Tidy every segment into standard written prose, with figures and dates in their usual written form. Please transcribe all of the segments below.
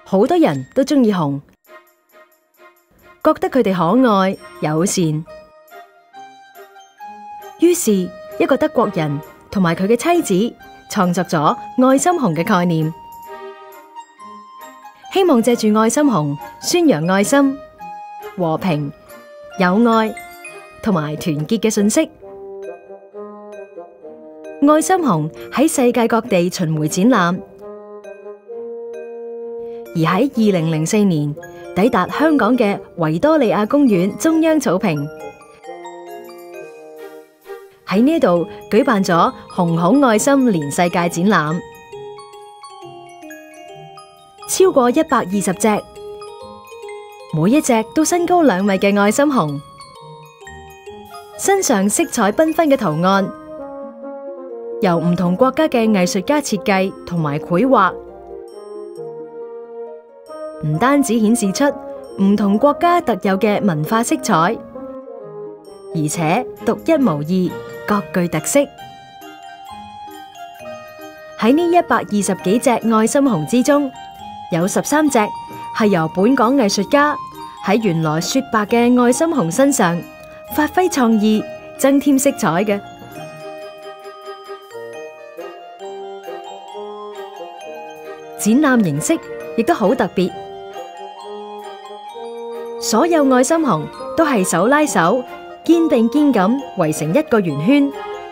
好多人都鍾意熊，覺得佢哋可愛友善。於是，一個德國人同埋佢嘅妻子創作咗愛心熊嘅概念，希望借住愛心熊宣揚愛心、和平、友愛同埋團結嘅信息。愛心熊喺世界各地巡迴展覽，而喺2004年抵達香港嘅維多利亞公園中央草坪，喺呢度舉辦咗熊熊愛心連世界展覽，超過120隻，每一隻都身高2米嘅愛心熊，身上色彩繽紛嘅圖案，由唔同國家嘅藝術家設計同埋繪畫，唔單止顯示出唔同國家特有嘅文化色彩，而且獨一無二，各具特色。喺呢120幾隻愛心熊之中，有13隻係由本港藝術家喺原來雪白嘅愛心熊身上發揮創意，增添色彩嘅。展覽形式亦都好特別，所有愛心熊都係手拉手、肩並肩咁圍成一個圓圈，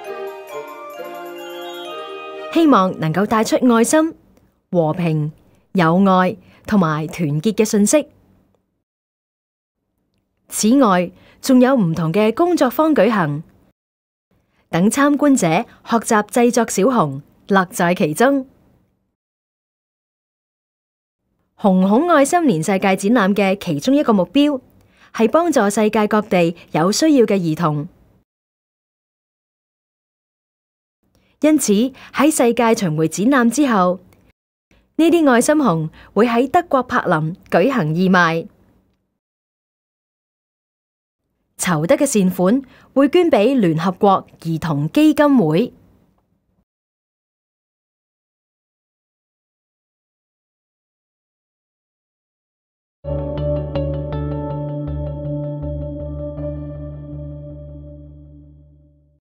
希望能夠帶出愛心、和平、友愛同埋團結嘅信息。此外，仲有唔同嘅工作坊舉行，等參觀者學習製作小熊，樂在其中。熊熊愛心連世界展覽嘅其中一個目標係幫助世界各地有需要嘅兒童，因此喺世界巡迴展覽之後，呢啲愛心熊會喺德國柏林舉行義賣，籌得嘅善款會捐俾聯合國兒童基金會。